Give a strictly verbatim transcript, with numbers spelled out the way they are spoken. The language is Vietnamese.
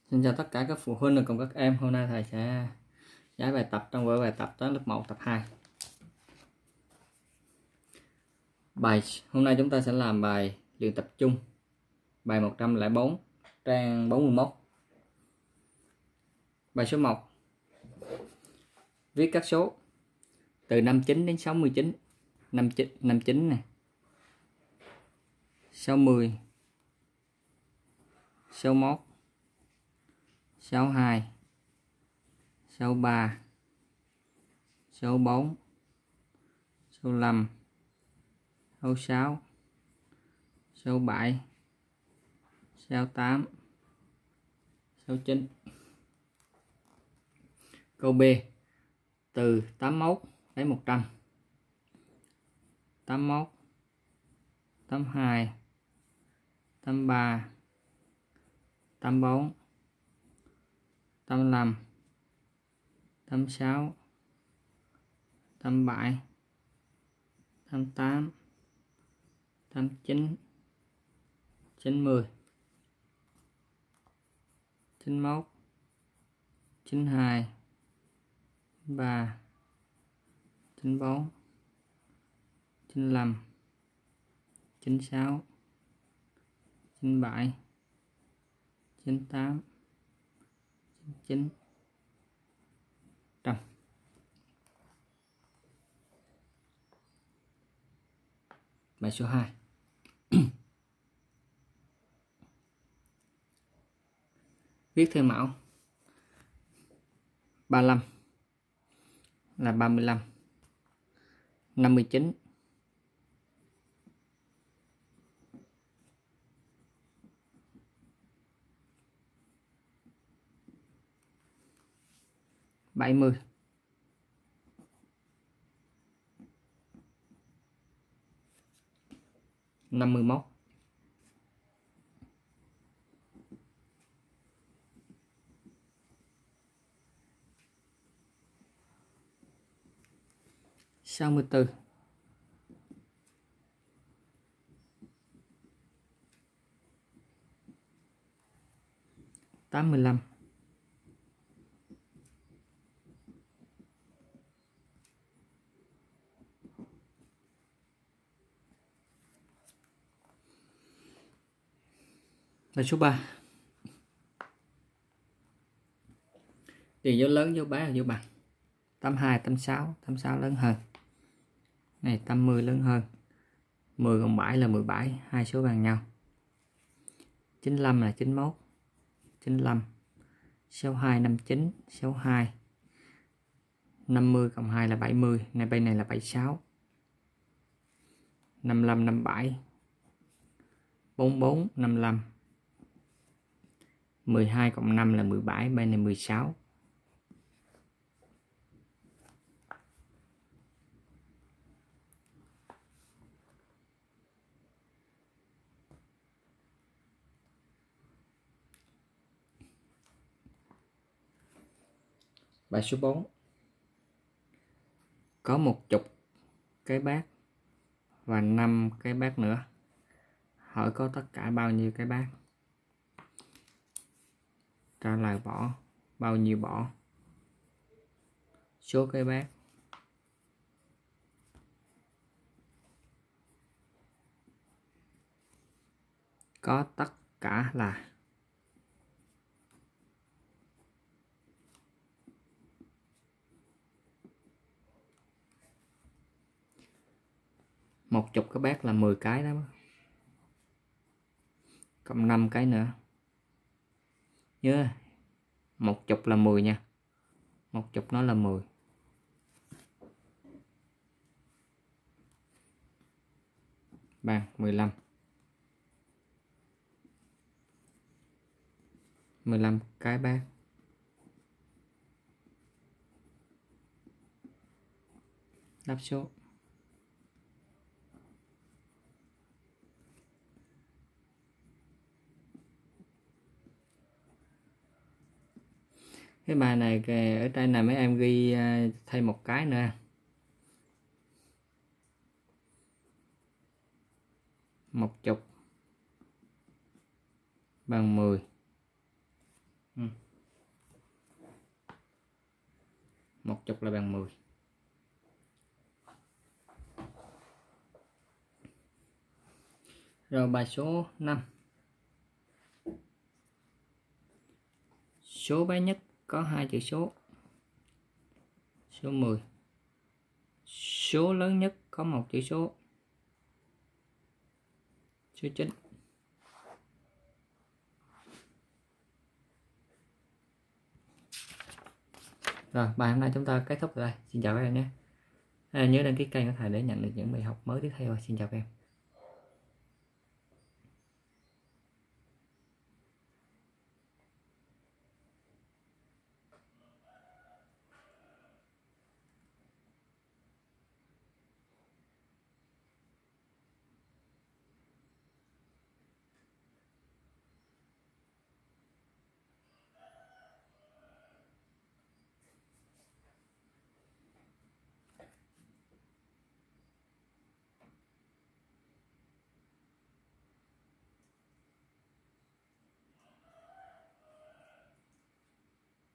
Xin chào tất cả các phụ huynh và cùng các em. Hôm nay thầy sẽ giải bài tập trong vở bài tập toán lớp một tập hai. Bài hôm nay chúng ta sẽ làm bài luyện tập chung, bài một trăm lẻ bốn, trang bốn mươi mốt. Bài số một. Viết các số từ năm mươi chín đến sáu mươi chín. năm mươi chín này, sáu mươi, sáu mươi mốt, sáu mươi hai, sáu mươi ba, sáu mươi bốn, sáu mươi lăm, sáu mươi sáu, sáu mươi bảy, sáu mươi tám, sáu mươi chín. Câu B. Từ tám mươi mốt đến một trăm. tám mươi mốt, tám mươi hai, tám mươi ba, tám mươi bốn, tám mươi lăm, tám mươi sáu, tám mươi bảy, tám mươi tám, tám mươi chín, chín mươi, chín mươi mốt, chín mươi hai, chín mươi ba, chín mươi bốn, chín mươi lăm, chín mươi sáu, chín mươi bảy, chín mươi tám, chín mươi chín, trăm. Bài số hai. Viết theo mẫu. ba mươi lăm là ba mươi lăm. năm mươi chín bảy mươi. năm mươi mốt. sáu mươi tư. tám mươi lăm. Bài số ba. Điền dấu lớn, dấu bé và dấu bằng. tám mươi hai, tám mươi sáu, tám mươi sáu lớn hơn. Này tám mươi lớn hơn. mười cộng bảy là mười bảy, hai số bằng nhau. chín mươi lăm là chín mươi mốt, chín mươi lăm. sáu mươi hai, năm mươi chín, sáu mươi hai. năm mươi cộng hai là bảy mươi, này bên này là bảy mươi sáu. năm mươi lăm, năm mươi bảy. bốn mươi bốn, năm mươi lăm. mười hai cộng năm là mười bảy, bên này mười sáu. Bài số bốn. Có một chục cái bát và năm cái bát nữa. Hỏi có tất cả bao nhiêu cái bát? Trả lời bỏ. Bao nhiêu bỏ? Số cái bát. Có tất cả là một chục cái bát là mười cái đó. Cộng năm cái nữa. Nhớ một chục là mười nha. Một chục nó là mười. Bằng mười lăm. mười lăm cái bát. Đáp số. Cái bài này ở trên này mấy em ghi thêm một cái nữa. Một chục bằng mười. Ừ. chục là bằng mười. Rồi bài số năm. Số bé nhất có hai chữ số. Số mười. Số lớn nhất có một chữ số. Số chín. Rồi, bài hôm nay chúng ta kết thúc tại đây. Xin chào các em nhé. À, nhớ đăng ký kênh của thầy để nhận được những bài học mới tiếp theo. Xin chào các em.